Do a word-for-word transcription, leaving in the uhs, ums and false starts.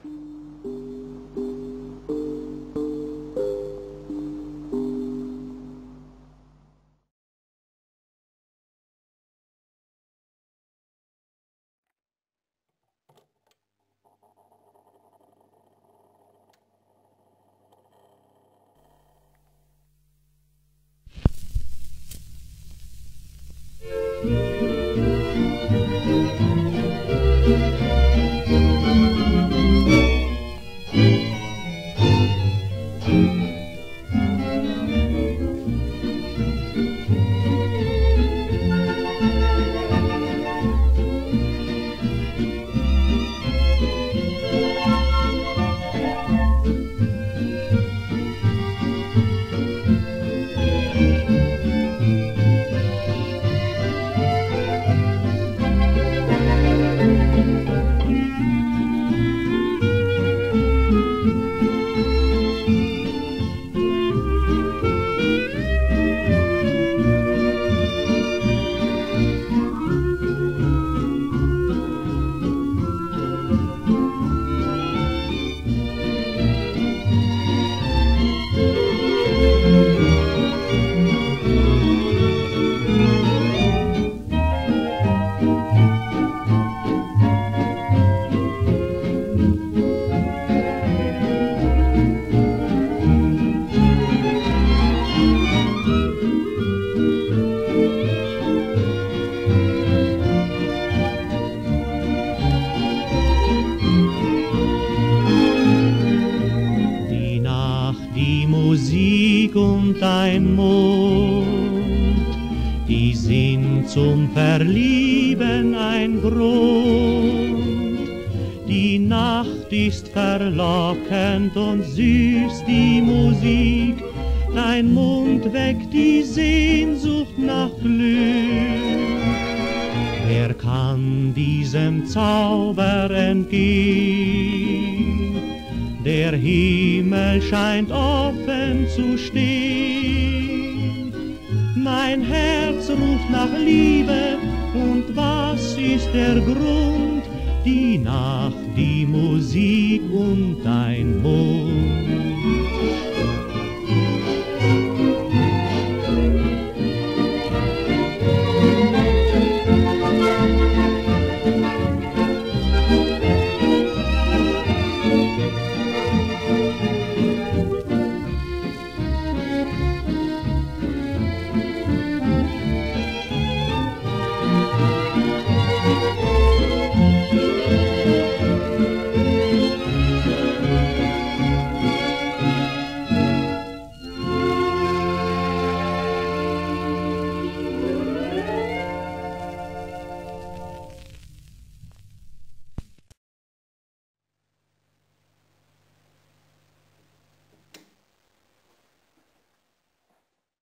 und dein Mond, die sind zum Verlieben ein Grund. Die Nacht ist verlockend und süß die Musik, dein Mund weckt die Sehnsucht nach Glück. Wer kann diesem Zauber entgehen? Der Himmel scheint offen zu stehen. Mein Herz ruft nach Liebe, und was ist der Grund? Die Nacht, die Musik und dein Mond.